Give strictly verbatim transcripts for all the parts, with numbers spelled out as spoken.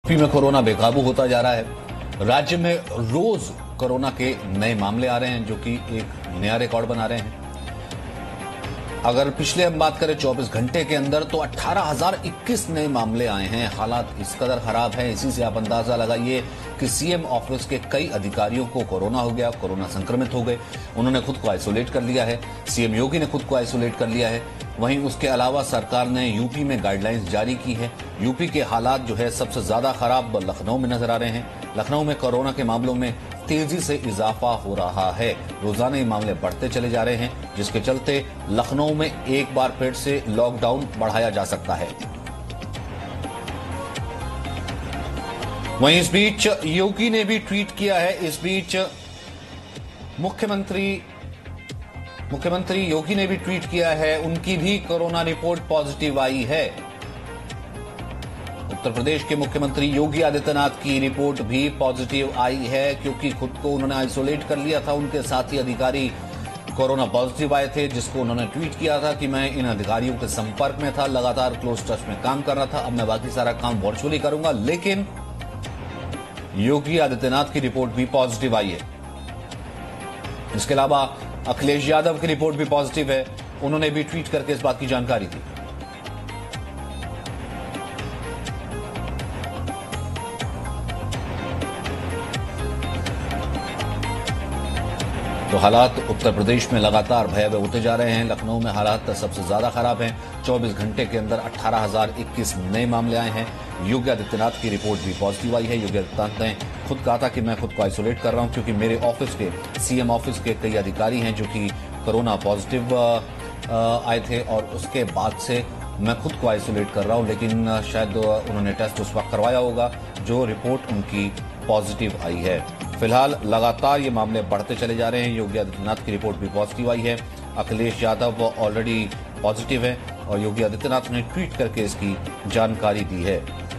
UP में corona बेकाबू होता जा रहा है। राज्य में रोज कोरोना के नए मामले आ रहे हैं जो कि एक नया रिकॉर्ड बना रहे हैं। अगर पिछले हम बात करें चौबीस घंटे के अंदर तो अठारह हजार इक्कीस नए मामले आए हैं। हालात इस कदर खराब है, इसी से आप अंदाजा लगाइए कि सीएम ऑफिस के कई अधिकारियों को कोरोना हो गया, कोरोना संक्रमित हो गए। उन्होंने खुद को आइसोलेट कर लिया है। सीएम योगी ने खुद को आइसोलेट कर लिया है। वहीं उसके अलावा सरकार ने यूपी में गाइडलाइंस जारी की है। यूपी के हालात जो है सबसे ज्यादा खराब लखनऊ में नजर आ रहे हैं। लखनऊ में कोरोना के मामलों में तेजी से इजाफा हो रहा है। रोजाना ये मामले बढ़ते चले जा रहे हैं, जिसके चलते लखनऊ में एक बार फिर से लॉकडाउन बढ़ाया जा सकता है। वहीं इस बीच योगी ने भी ट्वीट किया है। इस बीच मुख्यमंत्री मुख्यमंत्री योगी ने भी ट्वीट किया है। उनकी भी कोरोना रिपोर्ट पॉजिटिव आई है। उत्तर प्रदेश के मुख्यमंत्री योगी आदित्यनाथ की रिपोर्ट भी पॉजिटिव आई है, क्योंकि खुद को उन्होंने आइसोलेट कर लिया था। उनके साथी अधिकारी कोरोना पॉजिटिव आए थे, जिसको उन्होंने ट्वीट किया था कि मैं इन अधिकारियों के संपर्क में था, लगातार क्लोज टच में काम कर रहा था। अब मैं बाकी सारा काम वर्चुअली करूंगा। लेकिन योगी आदित्यनाथ की रिपोर्ट भी पॉजिटिव आई है। इसके अलावा अखिलेश यादव की रिपोर्ट भी पॉजिटिव है। उन्होंने भी ट्वीट करके इस बात की जानकारी दी। तो हालात उत्तर प्रदेश में लगातार भयावह होते जा रहे हैं। लखनऊ में हालात सबसे ज्यादा खराब हैं। चौबीस घंटे के अंदर अठारह हजार इक्कीस नए मामले आए हैं। योगी आदित्यनाथ की रिपोर्ट भी पॉजिटिव आई है। योगी आदित्यनाथ ने खुद कहा था कि मैं खुद को आइसोलेट कर रहा हूं, क्योंकि मेरे ऑफिस के सीएम ऑफिस के कई अधिकारी हैं जो कि कोरोना पॉजिटिव आए थे, और उसके बाद से मैं खुद को आइसोलेट कर रहा हूं। लेकिन शायद उन्होंने टेस्ट उस वक्त करवाया होगा जो रिपोर्ट उनकी पॉजिटिव आई है। फिलहाल लगातार ये मामले बढ़ते चले जा रहे हैं। योगी आदित्यनाथ की रिपोर्ट भी पॉजिटिव आई है। अखिलेश यादव ऑलरेडी पॉजिटिव है और योगी आदित्यनाथ ने ट्वीट करके इसकी जानकारी दी है।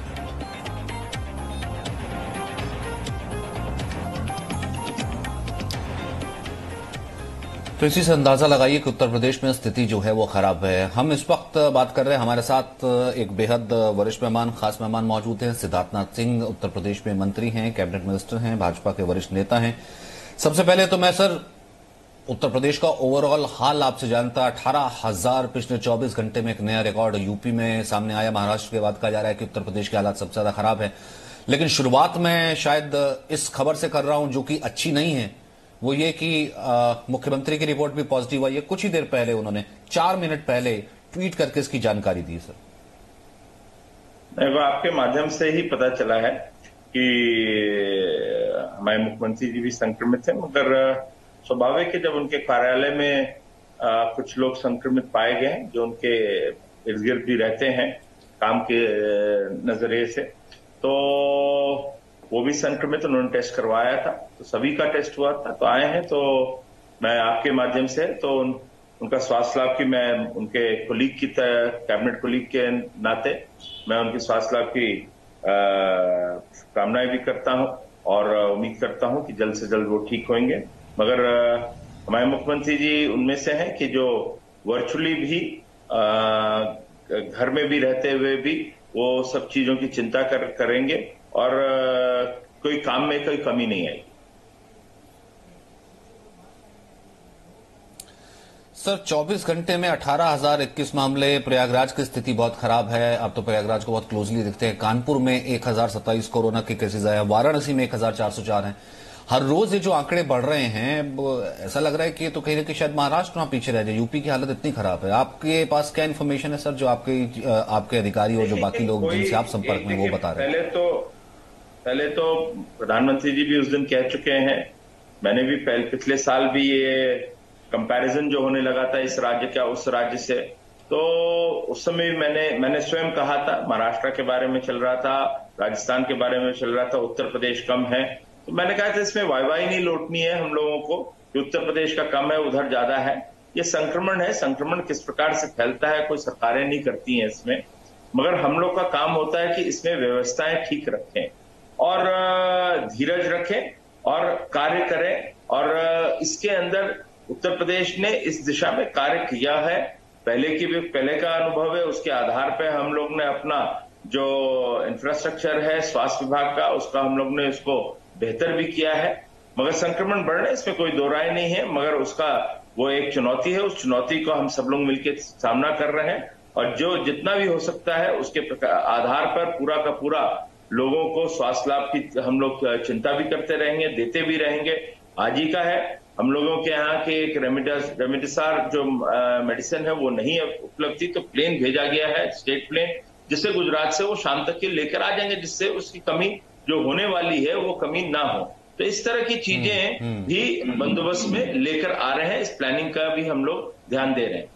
तो इसी से अंदाजा लगाइए कि उत्तर प्रदेश में स्थिति जो है वो खराब है। हम इस वक्त बात कर रहे हैं, हमारे साथ एक बेहद वरिष्ठ मेहमान, खास मेहमान मौजूद हैं। सिद्धार्थनाथ सिंह उत्तर प्रदेश में मंत्री हैं, कैबिनेट मिनिस्टर हैं, भाजपा के वरिष्ठ नेता हैं। सबसे पहले तो मैं सर उत्तर प्रदेश का ओवरऑल हाल आपसे जानता। अठारह हजार पिछले चौबीस घंटे में एक नया रिकॉर्ड यूपी में सामने आया। महाराष्ट्र के बाद कहा जा रहा है कि उत्तर प्रदेश के हालात सबसे ज्यादा खराब है। लेकिन शुरुआत में शायद इस खबर से कर रहा हूं जो कि अच्छी नहीं है, वो ये कि मुख्यमंत्री की रिपोर्ट भी पॉजिटिव आई है। कुछ ही देर पहले उन्होंने चार मिनट पहले ट्वीट करके इसकी जानकारी दी। सर वो आपके माध्यम से ही पता चला है कि हमारे मुख्यमंत्री जी भी संक्रमित हैं, मगर स्वाभाविक है जब उनके कार्यालय में आ, कुछ लोग संक्रमित पाए गए जो उनके इर्द गिर्द भी रहते हैं काम के नजरिए से, तो वो भी संक्रमित, उन्होंने टेस्ट करवाया था, तो सभी का टेस्ट हुआ था, तो आए हैं। तो मैं आपके माध्यम से तो उन, उनका स्वास्थ्य लाभ की मैं उनके कोलीग की कैबिनेट कोलीग के नाते मैं उनकी स्वास्थ्य लाभ की कामनाएं भी करता हूं और उम्मीद करता हूं कि जल्द से जल्द वो ठीक होंगे। मगर आ, हमारे मुख्यमंत्री जी उनमें से हैं कि जो वर्चुअली भी आ, घर में भी रहते हुए भी वो सब चीजों की चिंता कर, करेंगे और कोई काम में कोई कमी नहीं आएगी। सर चौबीस घंटे में अठारह हजार इक्कीस मामले। प्रयागराज की स्थिति बहुत खराब है। अब तो प्रयागराज को बहुत क्लोजली देखते हैं। कानपुर में एक हजार सत्ताईस कोरोना के केसेज आए हैं। वाराणसी में एक हजार चार सौ चार हैं। हर रोज ये जो आंकड़े बढ़ रहे हैं, ऐसा लग रहा है कि तो कहीं ना कहीं शायद महाराष्ट्र वहां पीछे रह जाए। यूपी की हालत इतनी खराब है। आपके पास क्या इन्फॉर्मेशन है सर, जो आपके आपके अधिकारी और जो बाकी लोग जिनसे आप संपर्क में वो बता रहे हैं? पहले तो पहले तो प्रधानमंत्री जी भी उस दिन कह चुके हैं, मैंने भी पहले पिछले साल भी ये कंपैरिजन जो होने लगा था इस राज्य का उस राज्य से, तो उस समय भी मैंने मैंने स्वयं कहा था, महाराष्ट्र के बारे में चल रहा था, राजस्थान के बारे में चल रहा था, उत्तर प्रदेश कम है। तो मैंने कहा था इसमें वाहवाही नहीं लौटनी है हम लोगों को कि उत्तर प्रदेश का कम है, उधर ज्यादा है। ये संक्रमण है, संक्रमण किस प्रकार से फैलता है कोई सरकारें नहीं करती हैं इसमें, मगर हम लोग का काम होता है कि इसमें व्यवस्थाएं ठीक रखें और धीरज रखें और कार्य करें। और इसके अंदर उत्तर प्रदेश ने इस दिशा में कार्य किया है। पहले की भी पहले का अनुभव है, उसके आधार पर हम लोग ने अपना जो इंफ्रास्ट्रक्चर है स्वास्थ्य विभाग का, उसका हम लोग ने उसको बेहतर भी किया है। मगर संक्रमण बढ़ रहे, इसमें कोई दो राय नहीं है, मगर उसका वो एक चुनौती है। उस चुनौती को हम सब लोग मिलकर सामना कर रहे हैं और जो जितना भी हो सकता है उसके आधार पर पूरा का पूरा लोगों को स्वास्थ्य लाभ की हम लोग चिंता भी करते रहेंगे, देते भी रहेंगे। आज ही का है, हम लोगों के यहाँ के एक रेमडेसिविर जो मेडिसिन है वो नहीं उपलब्ध थी, तो प्लेन भेजा गया है, स्टेट प्लेन, जिससे गुजरात से वो शाम तक के लेकर आ जाएंगे, जिससे उसकी कमी जो होने वाली है वो कमी ना हो। तो इस तरह की चीजें भी बंदोबस्त में लेकर आ रहे हैं। इस प्लानिंग का भी हम लोग ध्यान दे रहे हैं।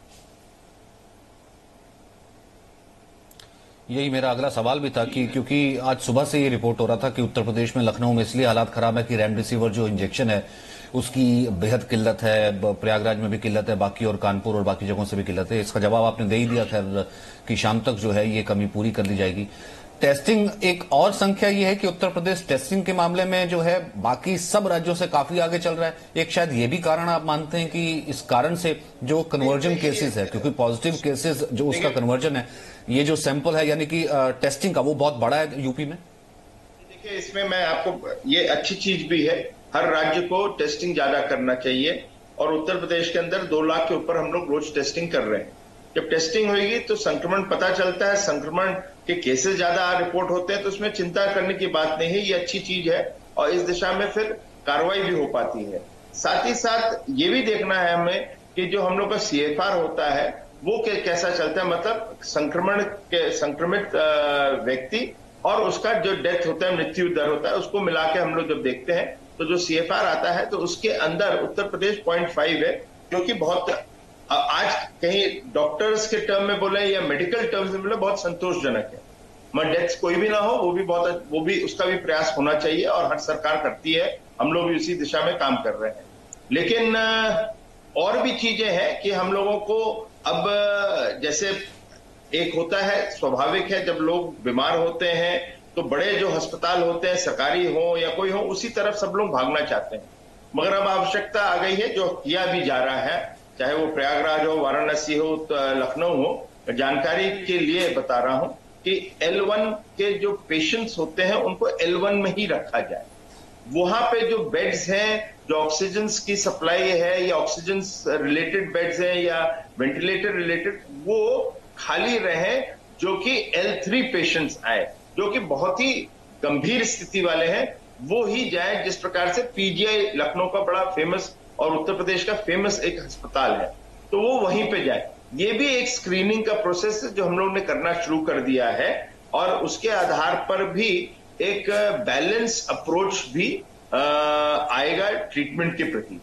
यही मेरा अगला सवाल भी था कि क्योंकि आज सुबह से ये रिपोर्ट हो रहा था कि उत्तर प्रदेश में लखनऊ में इसलिए हालात खराब है कि रेमडेसिविर जो इंजेक्शन है उसकी बेहद किल्लत है, प्रयागराज में भी किल्लत है, बाकी और कानपुर और बाकी जगहों से भी किल्लत है। इसका जवाब आपने दे ही दिया खैर कि शाम तक जो है ये कमी पूरी कर ली जाएगी। टेस्टिंग एक और संख्या ये है कि उत्तर प्रदेश टेस्टिंग के मामले में जो है बाकी सब राज्यों से काफी आगे चल रहा है। एक शायद ये भी कारण आप मानते हैं कि इस कारण से जो कन्वर्जन केसेस है, क्योंकि पॉजिटिव केसेस जो उसका कन्वर्जन है, ये जो सैंपल है यानी कि टेस्टिंग का वो बहुत बड़ा है यूपी में। देखिए, इसमें मैं आपको, ये अच्छी चीज भी है, हर राज्य को टेस्टिंग ज्यादा करना चाहिए और उत्तर प्रदेश के अंदर दो लाख के ऊपर हम लोग रोज टेस्टिंग कर रहे हैं। जब टेस्टिंग होगी तो संक्रमण पता चलता है, संक्रमण के केसेस ज्यादा रिपोर्ट होते हैं, तो उसमें चिंता करने की बात नहीं है, ये अच्छी चीज है और इस दिशा में फिर कार्रवाई भी हो पाती है। साथ ही साथ ये भी देखना है हमें कि जो हम लोग का सी एफ आर होता है वो कैसा चलता है, मतलब संक्रमण के संक्रमित व्यक्ति और उसका जो डेथ होता है, मृत्यु दर होता है, उसको मिला के हम लोग जब देखते हैं तो जो सी एफ आर आता है तो उसके अंदर उत्तर प्रदेश पॉइंट फाइव है, जो कि बहुत आज कहीं डॉक्टर्स के टर्म में बोले या मेडिकल टर्म्स में बोले बहुत संतोषजनक है। मगर डेथ कोई भी ना हो, वो भी बहुत, वो भी उसका भी प्रयास होना चाहिए और हर सरकार करती है, हम लोग भी उसी दिशा में काम कर रहे हैं। लेकिन और भी चीजें हैं कि हम लोगों को अब, जैसे एक होता है, स्वाभाविक है, जब लोग बीमार होते हैं तो बड़े जो अस्पताल होते हैं, सरकारी हो या कोई हो, उसी तरफ सब लोग भागना चाहते हैं। मगर अब आवश्यकता आ गई है, जो किया भी जा रहा है, चाहे वो प्रयागराज हो, वाराणसी हो, लखनऊ हो, जानकारी के लिए बता रहा हूं कि एल वन के जो पेशेंट्स होते हैं उनको एल वन में ही रखा जाए। वहां पे जो बेड्स हैं, जो ऑक्सीजन की सप्लाई है या ऑक्सीजन रिलेटेड बेड्स हैं या वेंटिलेटर रिलेटेड, वो खाली रहे, जो कि एल थ्री पेशेंट्स आए, जो कि बहुत ही गंभीर स्थिति वाले हैं, वो ही जाए। जिस प्रकार से पी जी आई लखनऊ का बड़ा फेमस और उत्तर प्रदेश का फेमस एक अस्पताल है, तो वो वहीं पे जाए। ये भी एक स्क्रीनिंग का प्रोसेस है जो हम लोग ने करना शुरू कर दिया है और उसके आधार पर भी एक बैलेंस अप्रोच भी आ, आएगा ट्रीटमेंट के प्रति।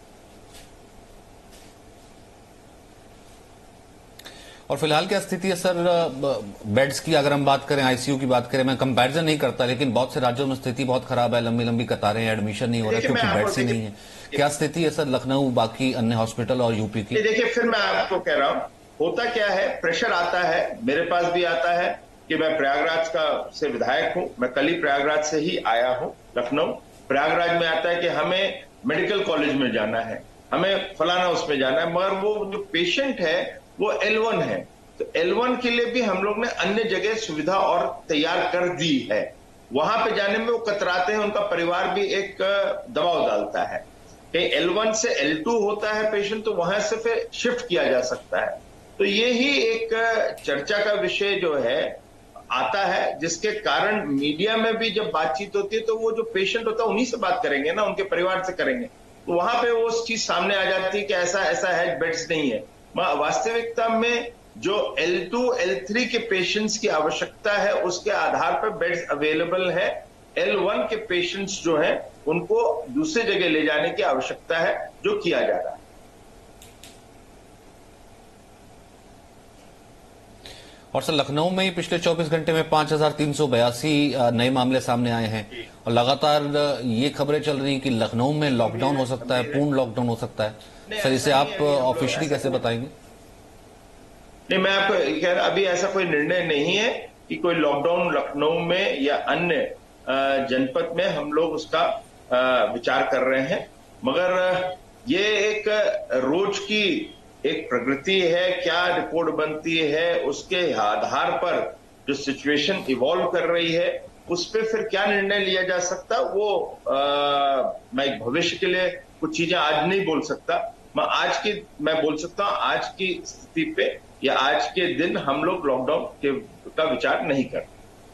और फिलहाल क्या स्थिति है सर बेड्स की? अगर हम बात करें, आईसीयू की बात करें, मैं कंपैरिजन नहीं करता, लेकिन बहुत से राज्यों में स्थिति बहुत खराब है, लंबी लंबी कतारें हैं, एडमिशन नहीं हो रहा क्योंकि बेड्स ही नहीं है। क्या स्थिति है सर लखनऊ, बाकी अन्य हॉस्पिटल और यूपी की? देखिए, फिर मैं आपको कह रहा हूं, होता क्या है, प्रेशर आता है, मेरे पास भी आता है कि मैं प्रयागराज का से विधायक हूं, मैं कल ही प्रयागराज से ही आया हूं लखनऊ। प्रयागराज में आता है कि हमें मेडिकल कॉलेज में जाना है, हमें फलाना उसमें जाना है, मगर वो जो पेशेंट है वो एल वन है, तो एल वन के लिए भी हम लोग ने अन्य जगह सुविधा और तैयार कर दी है। वहां पे जाने में वो कतराते हैं, उनका परिवार भी एक दबाव डालता है कि एल वन से एल टू होता है पेशेंट, तो वहां से फिर शिफ्ट किया जा सकता है। तो ये ही एक चर्चा का विषय जो है आता है, जिसके कारण मीडिया में भी जब बातचीत होती है तो वो जो पेशेंट होता है उन्हीं से बात करेंगे ना, उनके परिवार से करेंगे, तो वहां पे वो चीज सामने आ जाती है कि ऐसा ऐसा है, बेड्स नहीं है। वास्तविकता में जो एल टू, एल थ्री के पेशेंट्स की आवश्यकता है उसके आधार पर बेड्स अवेलेबल है। एल वन के पेशेंट्स जो हैं उनको दूसरी जगह ले जाने की आवश्यकता है, जो किया जा रहा है। और सर लखनऊ में ही पिछले चौबीस घंटे में पांच हजार तीन सौ बयासी नए मामले सामने आए हैं और लगातार ये खबरें चल रही कि लखनऊ में लॉकडाउन हो सकता है, पूर्ण लॉकडाउन हो सकता है। सर इसे आप ऑफिशियली कैसे बताएंगे? नहीं, मैं आपको कह रहा, अभी ऐसा कोई निर्णय नहीं है कि कोई लॉकडाउन लखनऊ में या अन्य जनपद में हम लोग उसका विचार कर रहे हैं, मगर ये एक रोज की एक प्रगति है, क्या रिपोर्ट बनती है उसके आधार पर जो सिचुएशन इवॉल्व कर रही है उस पर फिर क्या निर्णय लिया जा सकता, वो आ, मैं एक भविष्य के लिए कुछ चीजें आज नहीं बोल सकता। मैं आज की मैं बोल सकता हूं आज की स्थिति पे या आज के दिन हम लोग लॉकडाउन के का विचार नहीं करते।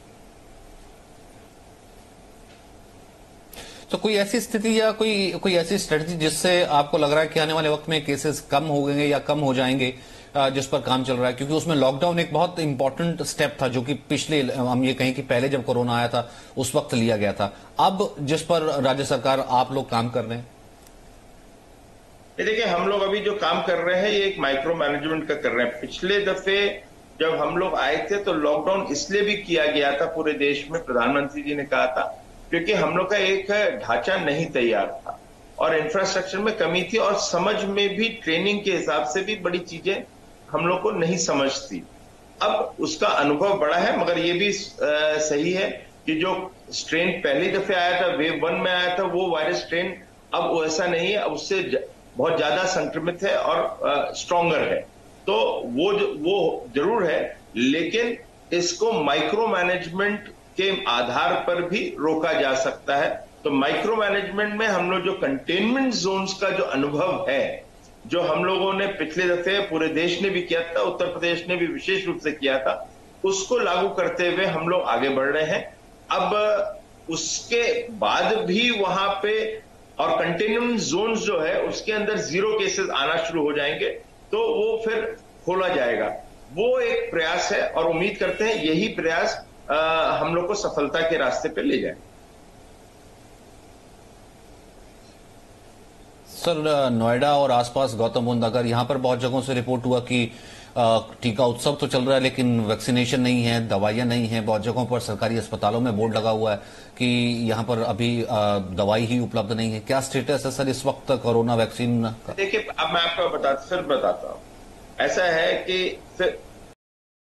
तो कोई ऐसी स्थिति या कोई कोई ऐसी स्ट्रेटजी जिससे आपको लग रहा है कि आने वाले वक्त में केसेस कम हो गए या कम हो जाएंगे, जिस पर काम चल रहा है? क्योंकि उसमें लॉकडाउन एक बहुत इंपॉर्टेंट स्टेप था जो कि पिछले, हम ये कहें कि पहले जब कोरोना आया था उस वक्त लिया गया था। अब जिस पर राज्य सरकार, आप लोग काम कर रहे हैं, ये देखिए हम लोग अभी जो काम कर रहे हैं ये एक माइक्रो मैनेजमेंट का कर रहे हैं। पिछले दफे जब हम लोग आए थे तो लॉकडाउन इसलिए भी किया गया था पूरे देश में, प्रधानमंत्री जी ने कहा था क्योंकि हम लोग का एक ढांचा नहीं तैयार था और इंफ्रास्ट्रक्चर में कमी थी और समझ में भी ट्रेनिंग के हिसाब से भी बड़ी चीजें हम लोग को नहीं समझती। अब उसका अनुभव बड़ा है, मगर ये भी आ, सही है कि जो स्ट्रेन पहली दफे आया था, वेव वन में आया था, वो वायरस स्ट्रेन अब वैसा नहीं है, अब उससे ज, बहुत ज्यादा संक्रमित है और स्ट्रॉन्गर है। तो वो वो जरूर है, लेकिन इसको माइक्रो मैनेजमेंट के आधार पर भी रोका जा सकता है। तो माइक्रो मैनेजमेंट में हम लोग जो कंटेनमेंट जोन्स का जो अनुभव है, जो हम लोगों ने पिछले दफे पूरे देश ने भी किया था, उत्तर प्रदेश ने भी विशेष रूप से किया था, उसको लागू करते हुए हम लोग आगे बढ़ रहे हैं। अब उसके बाद भी वहां पे और कंटेनमेंट जोन्स जो है उसके अंदर जीरो केसेस आना शुरू हो जाएंगे तो वो फिर खोला जाएगा। वो एक प्रयास है और उम्मीद करते हैं यही प्रयास आ, हम लोग को सफलता के रास्ते पे ले जाए। सर, नोएडा और आसपास गौतम बुद्ध नगर, यहां पर बहुत जगहों से रिपोर्ट हुआ कि टीका उत्सव तो चल रहा है लेकिन वैक्सीनेशन नहीं है, दवाइयां नहीं है। बहुत जगहों पर सरकारी अस्पतालों में बोर्ड लगा हुआ है कि यहां पर अभी दवाई ही उपलब्ध नहीं है। क्या स्टेटस है सर इस वक्त कोरोना वैक्सीन का? देखिए अब मैं आपको बता फिर बताता हूं। ऐसा है कि फिर